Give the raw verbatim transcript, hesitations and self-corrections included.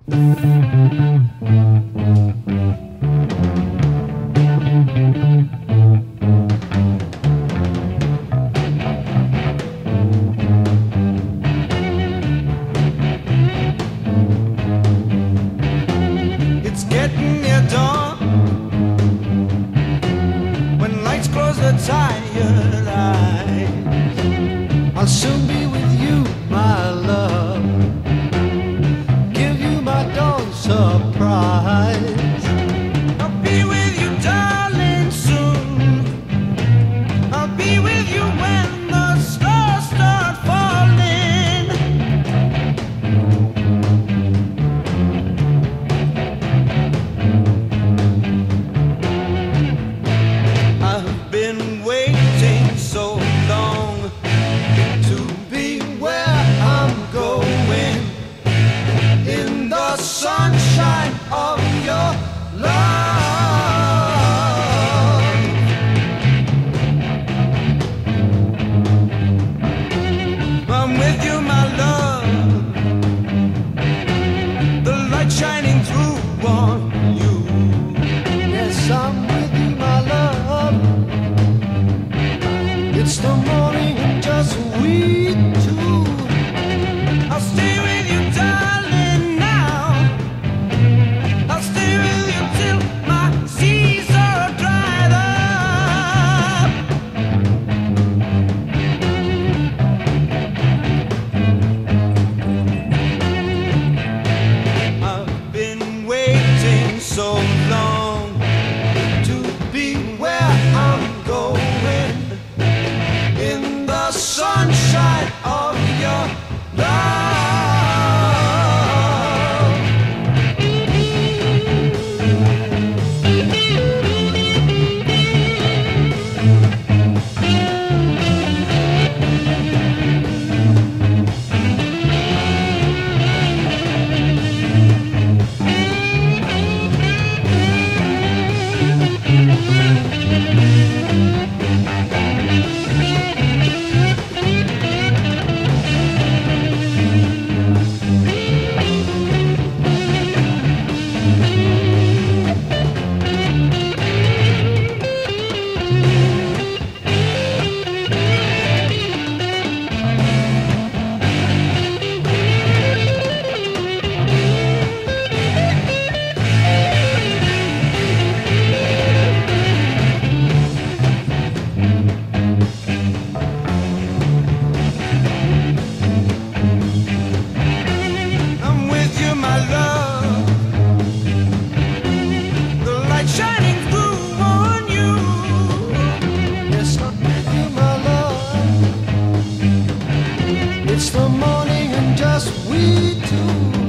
It's getting near dawn, when lights close the tired eyes. I'll soon be with you, my love, give you my dawn surprise. I'll be with you, darling, soon. I'll be with you when the stars start falling. I've been waiting so long to be where I'm going, in the sunshine of your love. I'm with you, my love, the light shining through on you. Yes, I'm with you, my love, it's the morning and just we two. I'll stay with you, darling, now. I'll stay with you till my seas are dried up. I've been waiting so long to be where I'm going, in the sunshine of your love. I'm with you, my love, the light shining through on you. Yes, I'm with you, my love, it's the morning and just we two.